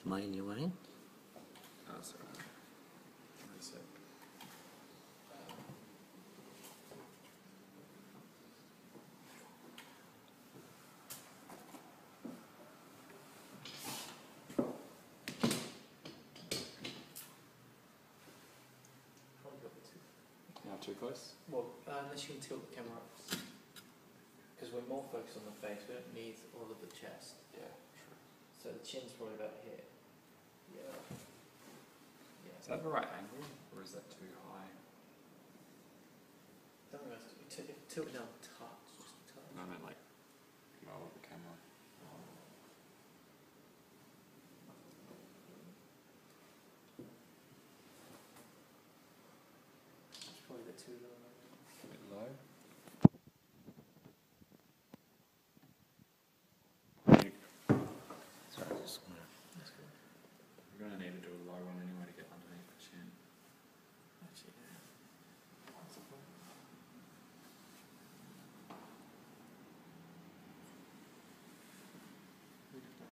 Am I in your way? Oh, sorry. That's it. Probably got the two. Now too close? Well, unless you can tilt the camera up. Because we're more focused on the face, we don't need all of the chest. Yeah, true. So the chin's probably about here. Yeah. Yeah. Is that the right angle, or is that too high? Don't worry, tilt it down a touch, just a touch. No, I meant like, well, with the camera. It's probably a bit too low. A bit low. Sorry, I just want That's good. We're going to need to do